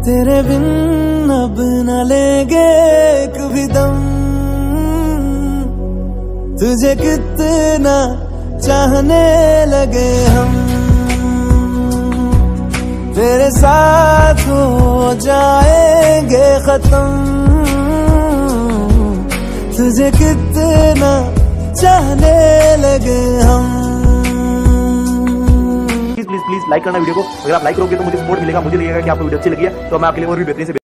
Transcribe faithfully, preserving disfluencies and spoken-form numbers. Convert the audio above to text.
तेरे बिन अब न लेंगे एक भी दम, तुझे कितना चाहने लगे हम, तेरे साथ हो जाएंगे खत्म, तुझे कितना चाहने लगे हम। प्लीज प्लीज प्लीज लाइक करना वीडियो को। अगर आप लाइक करोगे तो मुझे सपोर्ट मिलेगा, मुझे लगेगा कि आपको वीडियो अच्छी लगी है तो मैं आपके लिए और भी बेहतरीन से